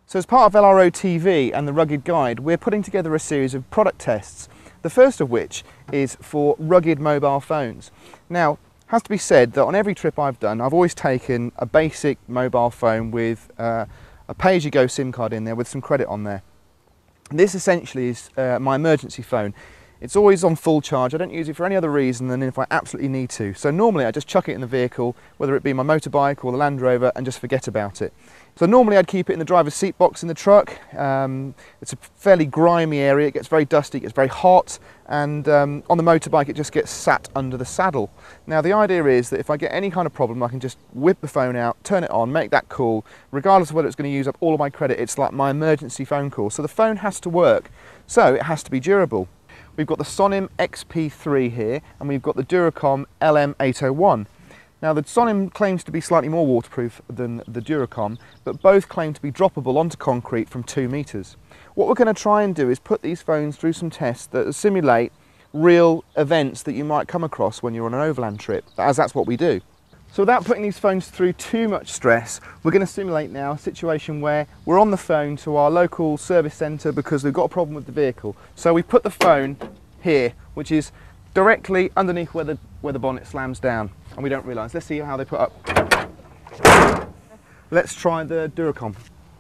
So as part of LROTV and the Rugged Guide, we're putting together a series of product tests, the first of which is for rugged mobile phones. Now, it has to be said that on every trip I've done, I've always taken a basic mobile phone with a pay-as-you-go SIM card in there with some credit on there. This essentially is my emergency phone. It's always on full charge. I don't use it for any other reason than if I absolutely need to. So normally I just chuck it in the vehicle, whether it be my motorbike or the Land Rover, and just forget about it. So normally I'd keep it in the driver's seat box in the truck. It's a fairly grimy area, it gets very dusty, it gets very hot, and on the motorbike it just gets sat under the saddle. Now the idea is that if I get any kind of problem, I can just whip the phone out, turn it on, make that call, regardless of whether it's going to use up all of my credit. It's like my emergency phone call. So the phone has to work, so it has to be durable. We've got the Sonim XP3 here, and we've got the Durrocomm LM801. Now the Sonim claims to be slightly more waterproof than the Durrocomm, but both claim to be droppable onto concrete from 2 meters. What we're going to try and do is put these phones through some tests that simulate real events that you might come across when you're on an overland trip, as that's what we do. So without putting these phones through too much stress, we're going to simulate now a situation where we're on the phone to our local service centre because we've got a problem with the vehicle. So we put the phone here, which is directly underneath where the bonnet slams down, and we don't realise. Let's see how they put up. Let's try the Durrocomm.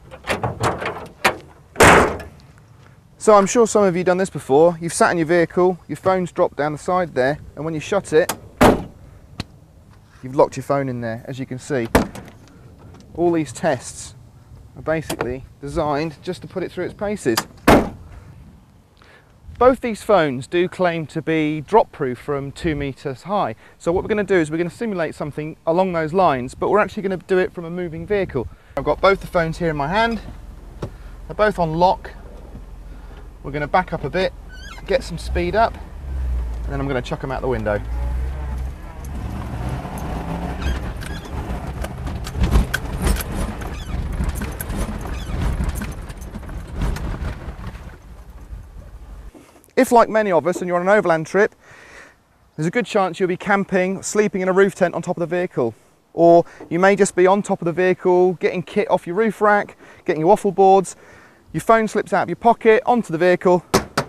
So I'm sure some of you have done this before. You've sat in your vehicle, your phone's dropped down the side there, and when you shut it, you've locked your phone in there. As you can see, all these tests are basically designed just to put it through its paces. Both these phones do claim to be drop proof from 2 meters high. So what we're going to do is we're going to simulate something along those lines, but we're actually going to do it from a moving vehicle. I've got both the phones here in my hand. They're both on lock. We're going to back up a bit, get some speed up, and then I'm going to chuck them out the window. If, like many of us, and you're on an overland trip, there's a good chance you'll be camping, sleeping in a roof tent on top of the vehicle. Or you may just be on top of the vehicle, getting kit off your roof rack, getting your waffle boards, your phone slips out of your pocket, onto the vehicle.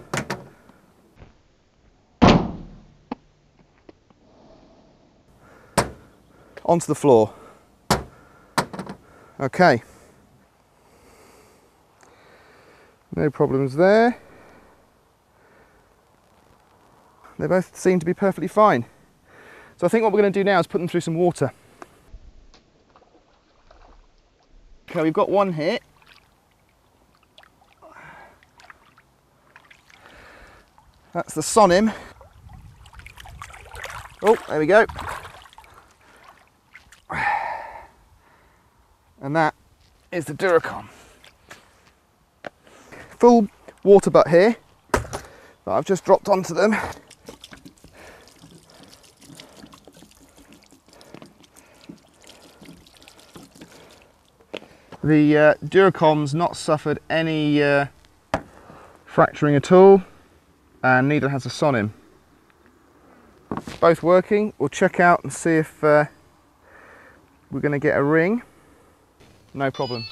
Onto the floor. Okay. No problems there. They both seem to be perfectly fine. So I think what we're going to do now is put them through some water. Okay, we've got one here. That's the Sonim. Oh, there we go. And that is the Durrocomm. Full water butt here that I've just dropped onto them. The Durrocomm's not suffered any fracturing at all, and neither has the Sonim. Both working. We'll check out and see if we're going to get a ring. No problem.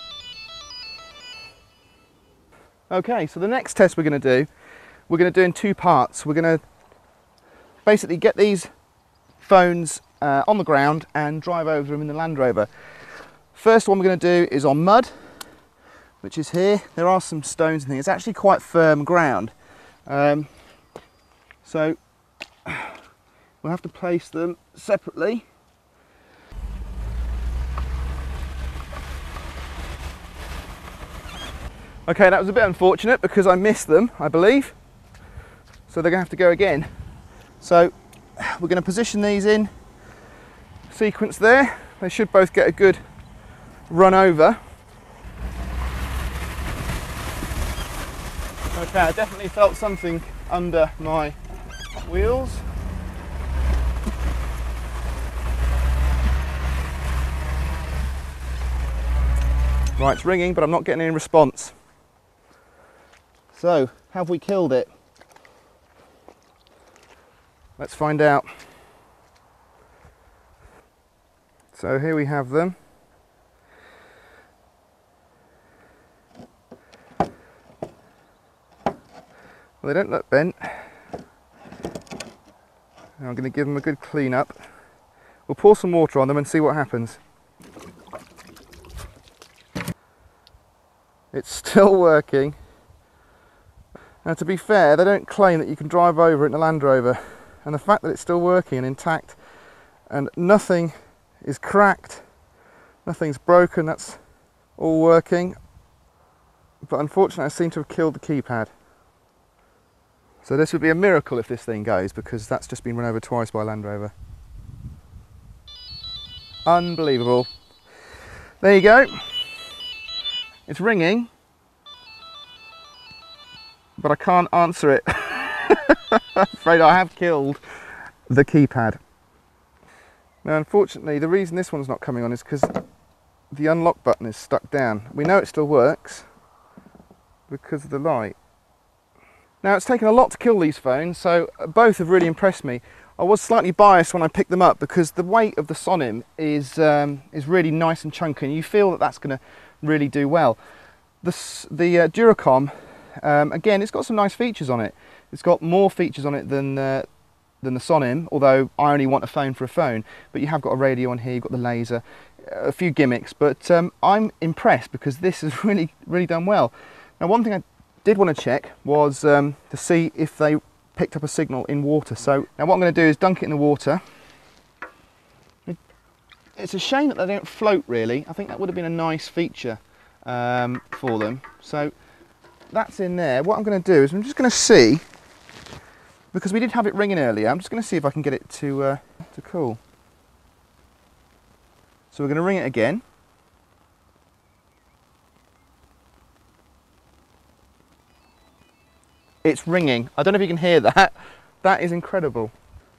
Okay, so the next test we're going to do in 2 parts. We're going to basically get these phones on the ground and drive over them in the Land Rover. First one we're going to do is on mud, which is here. There are some stones and things. It's actually quite firm ground. So we'll have to place them separately. Okay, that was a bit unfortunate because I missed them, I believe. So they're going to have to go again. So we're going to position these in sequence there. They should both get a good run over. Okay, I definitely felt something under my wheels. Right, it's ringing, but I'm not getting any response. So, have we killed it? Let's find out. So here we have them. Well, they don't look bent. Now I'm going to give them a good clean up. We'll pour some water on them and see what happens. It's still working. Now, to be fair, they don't claim that you can drive over it in a Land Rover, and the fact that it's still working and intact and nothing is cracked, nothing's broken, that's all working. But unfortunately I seem to have killed the keypad. So this would be a miracle if this thing goes, because that's just been run over twice by a Land Rover. Unbelievable. There you go. It's ringing, but I can't answer it. I'm afraid I have killed the keypad. Now, unfortunately, the reason this one's not coming on is because the unlock button is stuck down. We know it still works because of the light. Now, it's taken a lot to kill these phones, so both have really impressed me. I was slightly biased when I picked them up because the weight of the Sonim is really nice and chunky, and you feel that that's going to really do well. The Durrocomm, again, it's got some nice features on it. It's got more features on it than the Sonim, although I only want a phone for a phone. But you have got a radio on here, you've got the laser, a few gimmicks. But I'm impressed because this has really done well. Now, one thing I did want to check was to see if they picked up a signal in water. So now what I'm going to do is dunk it in the water. It's a shame that they don't float, really. I think that would have been a nice feature for them. So that's in there. What I'm going to do is I'm just going to see, because we did have it ringing earlier, I'm just going to see if I can get it to cool. So we're going to ring it again. It's ringing. I don't know if you can hear that. That is incredible.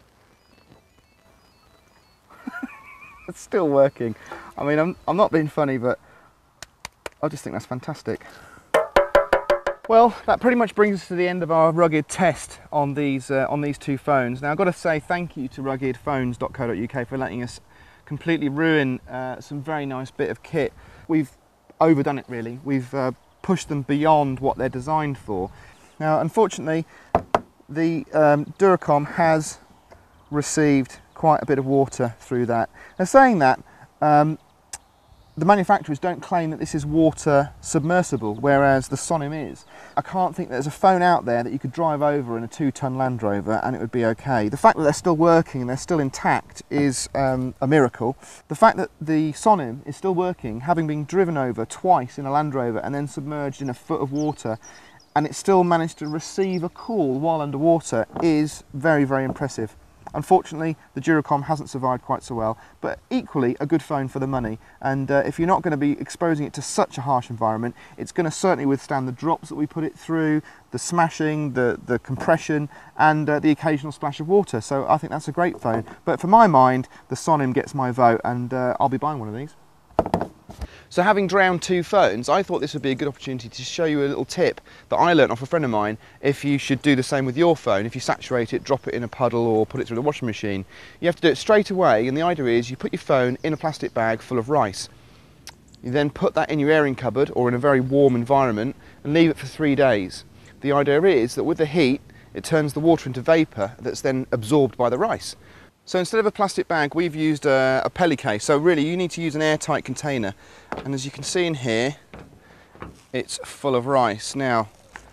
It's still working. I mean, I'm not being funny, but I just think that's fantastic. Well, that pretty much brings us to the end of our rugged test on these two phones. Now, I've got to say thank you to ruggedphones.co.uk for letting us completely ruin some very nice bit of kit. We've overdone it, really. We've pushed them beyond what they're designed for. Now, unfortunately, the Durrocomm has received quite a bit of water through that. Now, saying that, the manufacturers don't claim that this is water submersible, whereas the Sonim is. I can't think there's a phone out there that you could drive over in a 2-ton Land Rover and it would be okay. The fact that they're still working and they're still intact is a miracle. The fact that the Sonim is still working, having been driven over twice in a Land Rover and then submerged in a foot of water, and it still managed to receive a call while underwater, is very, very impressive. Unfortunately, the Durrocomm hasn't survived quite so well, but equally a good phone for the money. And if you're not going to be exposing it to such a harsh environment, it's going to certainly withstand the drops that we put it through, the smashing, the compression, and the occasional splash of water. So I think that's a great phone. But for my mind, the Sonim gets my vote, and I'll be buying one of these. So having drowned two phones, I thought this would be a good opportunity to show you a little tip that I learnt off a friend of mine, if you should do the same with your phone. If you saturate it, drop it in a puddle or put it through the washing machine, you have to do it straight away, and the idea is you put your phone in a plastic bag full of rice. You then put that in your airing cupboard or in a very warm environment and leave it for 3 days. The idea is that with the heat, it turns the water into vapour that's then absorbed by the rice. So instead of a plastic bag, we've used a pelly case. So really, you need to use an airtight container. And as you can see in here, it's full of rice. Now,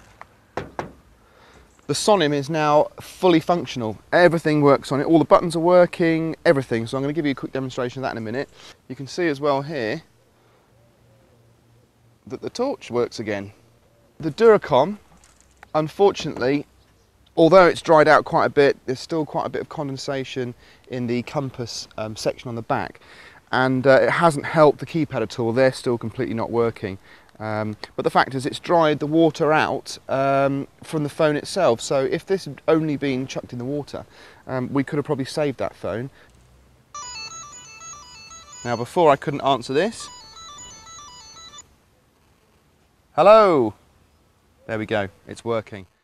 the Sonim is now fully functional. Everything works on it. All the buttons are working, everything. So I'm going to give you a quick demonstration of that in a minute. You can see as well here that the torch works again. The Durrocomm, unfortunately, although it's dried out quite a bit, there's still quite a bit of condensation in the compass section on the back, and it hasn't helped the keypad at all. They're still completely not working. But the fact is, it's dried the water out from the phone itself. So if this had only been chucked in the water, we could have probably saved that phone. Now, before I couldn't answer this. Hello! There we go, it's working.